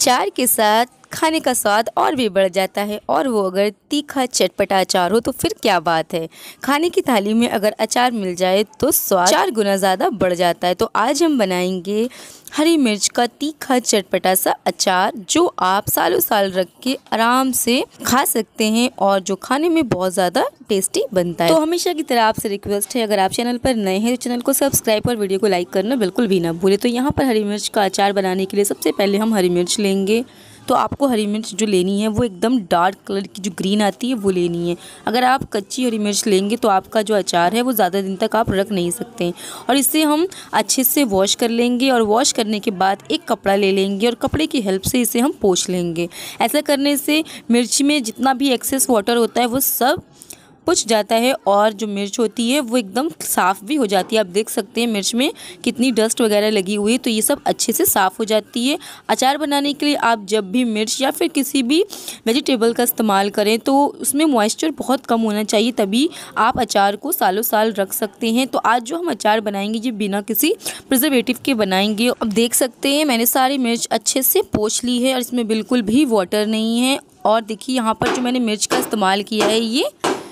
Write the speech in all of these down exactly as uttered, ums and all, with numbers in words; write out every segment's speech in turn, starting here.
अचार के साथ खाने का स्वाद और भी बढ़ जाता है, और वो अगर तीखा चटपटा अचार हो तो फिर क्या बात है। खाने की थाली में अगर अचार मिल जाए तो स्वाद चार गुना ज़्यादा बढ़ जाता है। तो आज हम बनाएंगे हरी मिर्च का तीखा चटपटा सा अचार, जो आप सालों साल रख के आराम से खा सकते हैं और जो खाने में बहुत ज़्यादा टेस्टी बनता है। तो हमेशा की तरह आपसे रिक्वेस्ट है, अगर आप चैनल पर नए हैं तो चैनल को सब्सक्राइब और वीडियो को लाइक करना बिल्कुल भी ना भूलें। तो यहाँ पर हरी मिर्च का अचार बनाने के लिए सबसे पहले हम हरी मिर्च लेंगे। तो आपको हरी मिर्च जो लेनी है वो एकदम डार्क कलर की जो ग्रीन आती है वो लेनी है। अगर आप कच्ची हरी मिर्च लेंगे तो आपका जो अचार है वो ज़्यादा दिन तक आप रख नहीं सकते। और इसे हम अच्छे से वॉश कर लेंगे, और वॉश करने के बाद एक कपड़ा ले लेंगे और कपड़े की हेल्प से इसे हम पोंछ लेंगे। ऐसा करने से मिर्च में जितना भी एक्सेस वाटर होता है वो सब पुछ जाता है, और जो मिर्च होती है वो एकदम साफ़ भी हो जाती है। आप देख सकते हैं मिर्च में कितनी डस्ट वगैरह लगी हुई है, तो ये सब अच्छे से साफ़ हो जाती है। अचार बनाने के लिए आप जब भी मिर्च या फिर किसी भी वेजिटेबल का इस्तेमाल करें तो उसमें मॉइस्चर बहुत कम होना चाहिए, तभी आप अचार को सालों साल रख सकते हैं। तो आज जो हम अचार बनाएंगे ये बिना किसी प्रिजर्वेटिव के बनाएंगे। अब देख सकते हैं मैंने सारी मिर्च अच्छे से पोंछ ली है और इसमें बिल्कुल भी वाटर नहीं है। और देखिए यहाँ पर जो मैंने मिर्च का इस्तेमाल किया है ये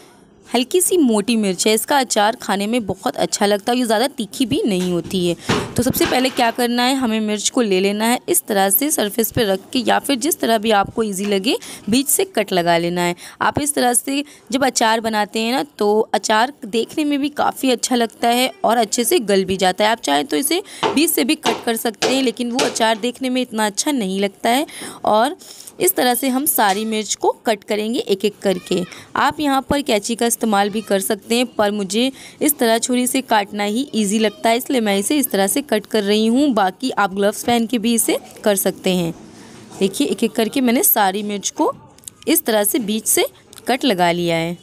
हल्की सी मोटी मिर्च है। इसका अचार खाने में बहुत अच्छा लगता है, ये ज़्यादा तीखी भी नहीं होती है। तो सबसे पहले क्या करना है, हमें मिर्च को ले लेना है इस तरह से सरफेस पे रख के, या फिर जिस तरह भी आपको इजी लगे बीच से कट लगा लेना है। आप इस तरह से जब अचार बनाते हैं ना तो अचार देखने में भी काफ़ी अच्छा लगता है और अच्छे से गल भी जाता है। आप चाहें तो इसे बीच से भी कट कर सकते हैं, लेकिन वो अचार देखने में इतना अच्छा नहीं लगता है। और इस तरह से हम सारी मिर्च को कट करेंगे एक एक करके। आप यहाँ पर कैंची का इस्तेमाल भी कर सकते हैं, पर मुझे इस तरह छुरी से काटना ही इजी लगता है, इसलिए मैं इसे इस तरह से कट कर रही हूँ। बाकी आप ग्लव्स पहन के भी इसे कर सकते हैं। देखिए एक एक करके मैंने सारी मिर्च को इस तरह से बीच से कट लगा लिया है।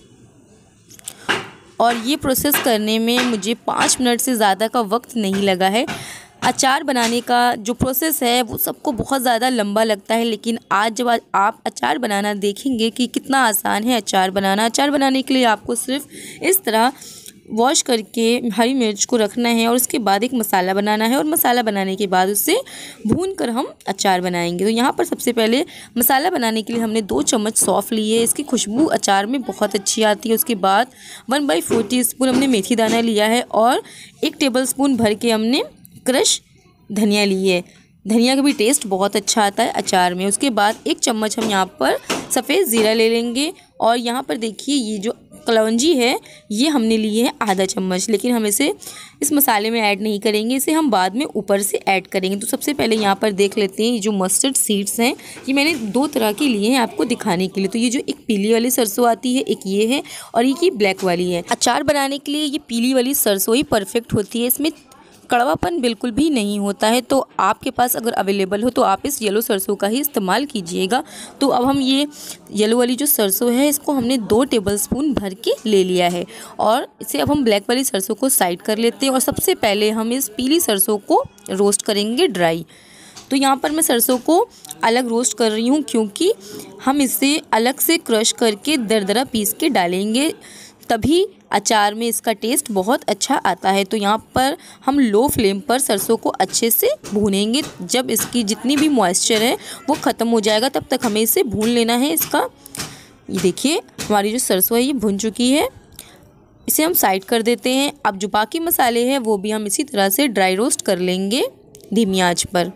और ये प्रोसेस करने में मुझे पाँच मिनट से ज़्यादा का वक्त नहीं लगा है। अचार बनाने का जो प्रोसेस है वो सबको बहुत ज़्यादा लंबा लगता है, लेकिन आज जब आप अचार बनाना देखेंगे कि कितना आसान है अचार बनाना। अचार बनाने के लिए आपको सिर्फ इस तरह वॉश करके हरी मिर्च को रखना है और उसके बाद एक मसाला बनाना है, और मसाला बनाने के बाद उससे भून कर हम अचार बनाएंगे। तो यहाँ पर सबसे पहले मसाला बनाने के लिए हमने दो चम्मच सौंफ ली है, इसकी खुशबू अचार में बहुत अच्छी आती है। उसके बाद one by four teaspoon हमने मेथी दाना लिया है, और एक टेबल स्पून भर के हमने क्रश धनिया ली है। धनिया का भी टेस्ट बहुत अच्छा आता है अचार में। उसके बाद एक चम्मच हम यहाँ पर सफ़ेद ज़ीरा ले लेंगे, और यहाँ पर देखिए ये जो कलौंजी है ये हमने ली है आधा चम्मच, लेकिन हम इसे इस मसाले में ऐड नहीं करेंगे, इसे हम बाद में ऊपर से ऐड करेंगे। तो सबसे पहले यहाँ पर देख लेते हैं ये जो मस्टर्ड सीड्स हैं, ये मैंने दो तरह की लिए हैं आपको दिखाने के लिए। तो ये जो एक पीली वाली सरसों आती है, एक ये है, और एक ये ब्लैक वाली है। अचार बनाने के लिए ये पीली वाली सरसों ही परफेक्ट होती है, इसमें कड़वापन बिल्कुल भी नहीं होता है। तो आपके पास अगर अवेलेबल हो तो आप इस येलो सरसों का ही इस्तेमाल कीजिएगा। तो अब हम ये येलो वाली जो सरसों है इसको हमने दो टेबलस्पून भर के ले लिया है, और इसे अब हम ब्लैक वाली सरसों को साइड कर लेते हैं। और सबसे पहले हम इस पीली सरसों को रोस्ट करेंगे ड्राई। तो यहाँ पर मैं सरसों को अलग रोस्ट कर रही हूँ, क्योंकि हम इसे अलग से क्रश करके दरदरा पीस के डालेंगे, तभी अचार में इसका टेस्ट बहुत अच्छा आता है। तो यहाँ पर हम लो फ्लेम पर सरसों को अच्छे से भूनेंगे। जब इसकी जितनी भी मॉइस्चर है वो ख़त्म हो जाएगा तब तक हमें इसे भून लेना है। इसका ये देखिए हमारी जो सरसों है ये भुन चुकी है, इसे हम साइड कर देते हैं। अब जो बाकी मसाले हैं वो भी हम इसी तरह से ड्राई रोस्ट कर लेंगे धीमी आंच पर।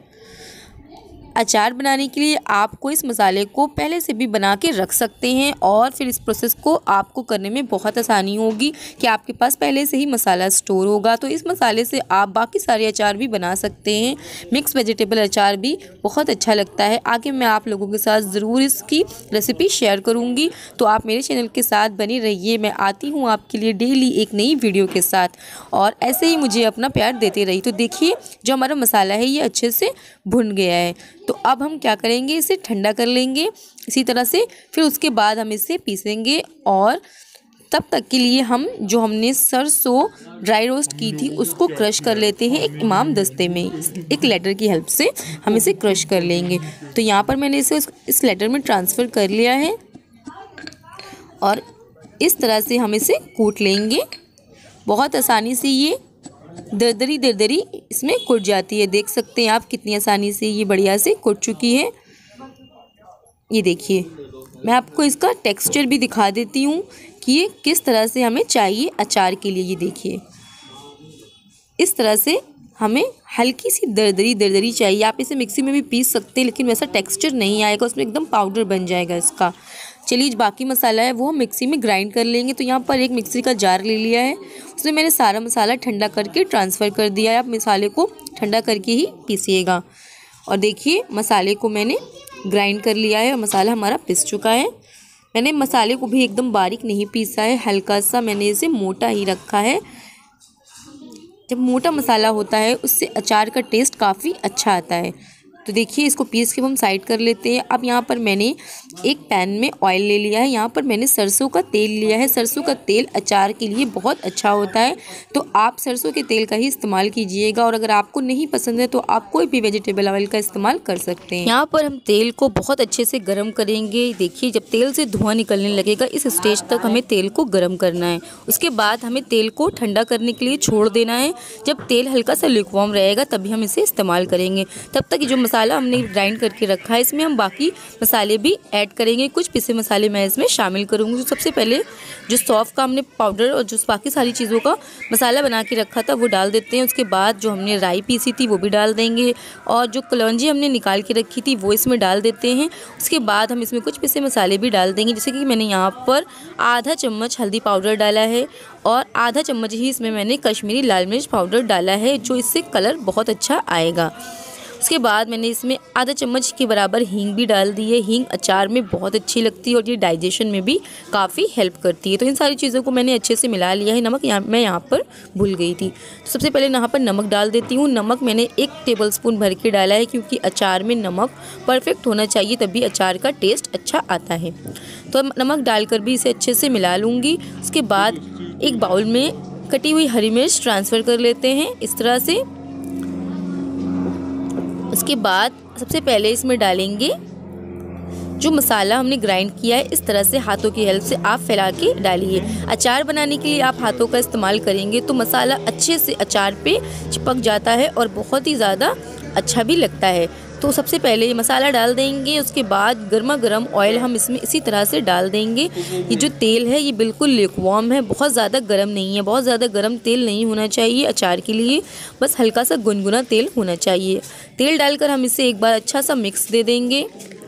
अचार बनाने के लिए आपको इस मसाले को पहले से भी बना के रख सकते हैं, और फिर इस प्रोसेस को आपको करने में बहुत आसानी होगी कि आपके पास पहले से ही मसाला स्टोर होगा। तो इस मसाले से आप बाकी सारे अचार भी बना सकते हैं। मिक्स वेजिटेबल अचार भी बहुत अच्छा लगता है। आगे मैं आप लोगों के साथ ज़रूर इसकी रेसिपी शेयर करूँगी, तो आप मेरे चैनल के साथ बनी रहिए। मैं आती हूँ आपके लिए डेली एक नई वीडियो के साथ, और ऐसे ही मुझे अपना प्यार देते रहिए। तो देखिए जो हमारा मसाला है ये अच्छे से भुन गया है। तो अब हम क्या करेंगे, इसे ठंडा कर लेंगे इसी तरह से, फिर उसके बाद हम इसे पीसेंगे। और तब तक के लिए हम जो हमने सरसों ड्राई रोस्ट की थी उसको क्रश कर लेते हैं एक इमाम दस्ते में। एक लेटर की हेल्प से हम इसे क्रश कर लेंगे। तो यहाँ पर मैंने इसे इस लेटर में ट्रांसफ़र कर लिया है, और इस तरह से हम इसे कूट लेंगे। बहुत आसानी से ये दरदरी दरदरी इसमें कुट जाती है। देख सकते हैं आप कितनी आसानी से ये बढ़िया से कुट चुकी है। ये देखिए, मैं आपको इसका टेक्सचर भी दिखा देती हूँ कि ये किस तरह से हमें चाहिए अचार के लिए। ये देखिए, इस तरह से हमें हल्की सी दरदरी दरदरी चाहिए। आप इसे मिक्सी में भी पीस सकते हैं, लेकिन वैसा टेक्सचर नहीं आएगा, उसमें एकदम पाउडर बन जाएगा इसका। चलिए, बाकी मसाला है वो हम मिक्सी में ग्राइंड कर लेंगे। तो यहाँ पर एक मिक्सी का जार ले लिया है, उसमें मैंने सारा मसाला ठंडा करके ट्रांसफ़र कर दिया है। आप मसाले को ठंडा करके ही पीसिएगा। और देखिए, मसाले को मैंने ग्राइंड कर लिया है और मसाला हमारा पिस चुका है। मैंने मसाले को भी एकदम बारीक नहीं पीसा है, हल्का सा मैंने इसे मोटा ही रखा है। जब मोटा मसाला होता है उससे अचार का टेस्ट काफ़ी अच्छा आता है। तो देखिए, इसको पीस के हम साइड कर लेते हैं। अब यहाँ पर मैंने एक पैन में ऑयल ले लिया है। यहाँ पर मैंने सरसों का तेल लिया है। सरसों का तेल अचार के लिए बहुत अच्छा होता है, तो आप सरसों के तेल का ही इस्तेमाल कीजिएगा। और अगर आपको नहीं पसंद है तो आप कोई भी वेजिटेबल ऑयल का इस्तेमाल कर सकते हैं। यहाँ पर हम तेल को बहुत अच्छे से गर्म करेंगे। देखिए, जब तेल से धुआं निकलने लगेगा, इस स्टेज तक हमें तेल को गर्म करना है। उसके बाद हमें तेल को ठंडा करने के लिए छोड़ देना है। जब तेल हल्का सा लिक्वार्म रहेगा तभी हम इसे इस्तेमाल करेंगे। तब तक जो मसाला हमने ग्राइंड करके रखा है, इसमें हम बाकी मसाले भी ऐड करेंगे। कुछ पिसे मसाले मैं इसमें शामिल करूँगी। तो सबसे पहले जो सौंफ का हमने पाउडर और जो बाकी सारी चीज़ों का मसाला बना के रखा था वो डाल देते हैं। उसके बाद जो हमने राई पीसी थी वो भी डाल देंगे, और जो कलौंजी हमने निकाल के रखी थी वो इसमें डाल देते हैं। उसके बाद हम इसमें कुछ पिसे मसाले भी डाल देंगे, जैसे कि मैंने यहाँ पर आधा चम्मच हल्दी पाउडर डाला है और आधा चम्मच ही इसमें मैंने कश्मीरी लाल मिर्च पाउडर डाला है, जो इससे कलर बहुत अच्छा आएगा। उसके बाद मैंने इसमें आधा चम्मच के बराबर हींग भी डाल दी है। हींग अचार में बहुत अच्छी लगती है और ये डाइजेशन में भी काफ़ी हेल्प करती है। तो इन सारी चीज़ों को मैंने अच्छे से मिला लिया है। नमक यहाँ मैं यहाँ पर भूल गई थी, तो सबसे पहले यहाँ पर नमक डाल देती हूँ। नमक मैंने एक टेबलस्पून भर के डाला है, क्योंकि अचार में नमक परफेक्ट होना चाहिए, तभी अचार का टेस्ट अच्छा आता है। तो नमक डालकर भी इसे अच्छे से मिला लूँगी। उसके बाद एक बाउल में कटी हुई हरी मिर्च ट्रांसफ़र कर लेते हैं इस तरह से। उसके बाद सबसे पहले इसमें डालेंगे जो मसाला हमने ग्राइंड किया है। इस तरह से हाथों की हेल्प से आप फैला के डालिए। अचार बनाने के लिए आप हाथों का इस्तेमाल करेंगे तो मसाला अच्छे से अचार पे चिपक जाता है और बहुत ही ज़्यादा अच्छा भी लगता है। तो सबसे पहले ये मसाला डाल देंगे। उसके बाद गर्मा गर्म ऑयल हम इसमें इसी तरह से डाल देंगे। ये जो तेल है ये बिल्कुल लिक्वार्म है, बहुत ज़्यादा गर्म नहीं है। बहुत ज़्यादा गर्म तेल नहीं होना चाहिए अचार के लिए, बस हल्का सा गुनगुना तेल होना चाहिए। तेल डालकर हम इसे एक बार अच्छा सा मिक्स दे देंगे।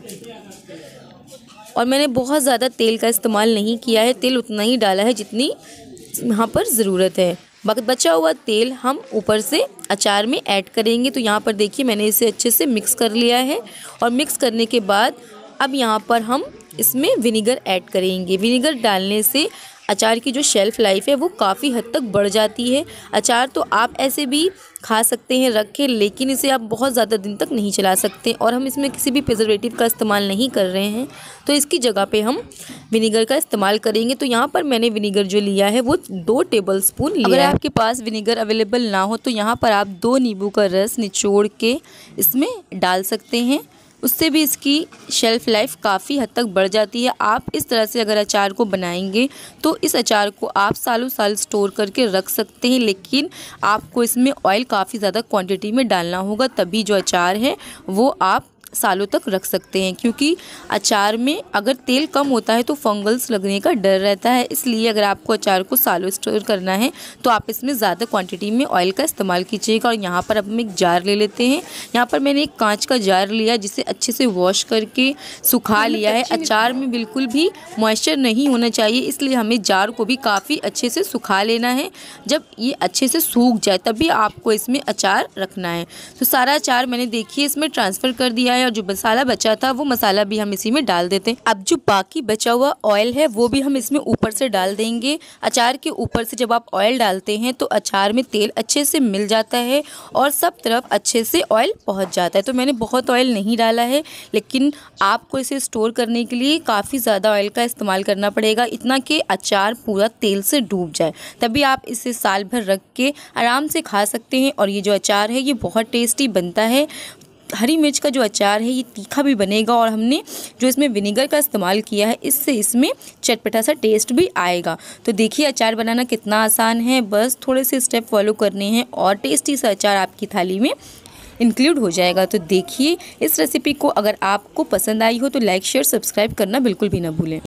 और मैंने बहुत ज़्यादा तेल का इस्तेमाल नहीं किया है, तेल उतना ही डाला है जितनी यहाँ पर ज़रूरत है। बचा हुआ तेल हम ऊपर से अचार में ऐड करेंगे। तो यहाँ पर देखिए मैंने इसे अच्छे से मिक्स कर लिया है। और मिक्स करने के बाद अब यहाँ पर हम इसमें विनेगर ऐड करेंगे। विनेगर डालने से अचार की जो शेल्फ़ लाइफ है वो काफ़ी हद तक बढ़ जाती है। अचार तो आप ऐसे भी खा सकते हैं रख के, लेकिन इसे आप बहुत ज़्यादा दिन तक नहीं चला सकते। और हम इसमें किसी भी प्रिजर्वेटिव का इस्तेमाल नहीं कर रहे हैं, तो इसकी जगह पे हम विनेगर का इस्तेमाल करेंगे। तो यहाँ पर मैंने विनेगर जो लिया है वो दो टेबलस्पून लिया है। अगर आपके पास विनेगर अवेलेबल ना हो तो यहाँ पर आप दो नींबू का रस निचोड़ के इसमें डाल सकते हैं, उससे भी इसकी शेल्फ़ लाइफ काफ़ी हद तक बढ़ जाती है। आप इस तरह से अगर अचार को बनाएंगे तो इस अचार को आप सालों साल स्टोर करके रख सकते हैं, लेकिन आपको इसमें ऑयल काफ़ी ज़्यादा क्वांटिटी में डालना होगा, तभी जो अचार है वो आप सालों तक रख सकते हैं। क्योंकि अचार में अगर तेल कम होता है तो फंगल्स लगने का डर रहता है, इसलिए अगर आपको अचार को सालों स्टोर करना है तो आप इसमें ज़्यादा क्वांटिटी में ऑयल का इस्तेमाल कीजिएगा। और यहाँ पर अब हम एक जार ले लेते हैं। यहाँ पर मैंने एक कांच का जार लिया जिसे अच्छे से वॉश करके सुखा लिया है। अचार में बिल्कुल भी मॉइस्चर नहीं होना चाहिए, इसलिए हमें जार को भी काफ़ी अच्छे से सुखा लेना है। जब ये अच्छे से सूख जाए तभी आपको इसमें अचार रखना है। तो सारा अचार मैंने देखिए इसमें ट्रांसफ़र कर दिया है, और जो मसाला बचा था वो मसाला भी हम इसी में डाल देते हैं। अब जो बाकी बचा हुआ ऑयल है वो भी हम इसमें ऊपर से डाल देंगे। अचार के ऊपर से जब आप ऑयल डालते हैं तो अचार में तेल अच्छे से मिल जाता है और सब तरफ अच्छे से ऑयल पहुंच जाता है। तो मैंने बहुत ऑयल नहीं डाला है, लेकिन आपको इसे स्टोर करने के लिए काफ़ी ज़्यादा ऑयल का इस्तेमाल करना पड़ेगा, इतना कि अचार पूरा तेल से डूब जाए, तभी आप इसे साल भर रख के आराम से खा सकते हैं। और ये जो अचार है ये बहुत टेस्टी बनता है। हरी मिर्च का जो अचार है ये तीखा भी बनेगा, और हमने जो इसमें विनेगर का इस्तेमाल किया है इससे इसमें चटपटा सा टेस्ट भी आएगा। तो देखिए अचार बनाना कितना आसान है, बस थोड़े से स्टेप फॉलो करने हैं और टेस्टी सा अचार आपकी थाली में इंक्लूड हो जाएगा। तो देखिए इस रेसिपी को, अगर आपको पसंद आई हो तो लाइक शेयर सब्सक्राइब करना बिल्कुल भी ना भूलें।